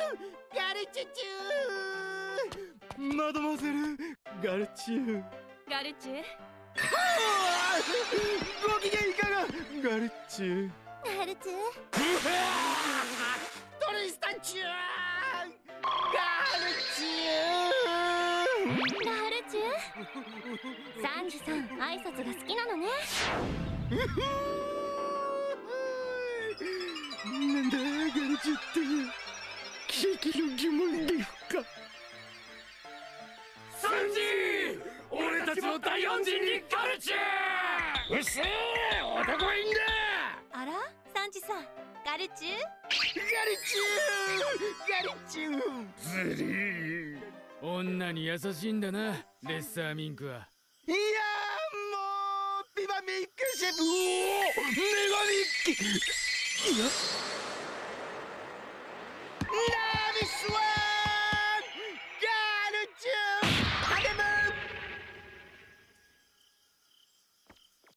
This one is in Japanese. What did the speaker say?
ガルチュチュマドモゼルガルチュガルチュ。 ご機嫌いかがガルチュガルチュ。 トリスタンチュガルチュガルチュ。サンジさん挨拶が好きなのね。 なんだガルチュって奇跡の疑問でふか。 サンジ俺たちの大恩人にガルチュうっせえ男はいいんだ。 あらサンジさんガルチュ。 ガルチュズリー女に優しいんだなレッサーミンクは。 いやもうピバミックシェフ女神いやな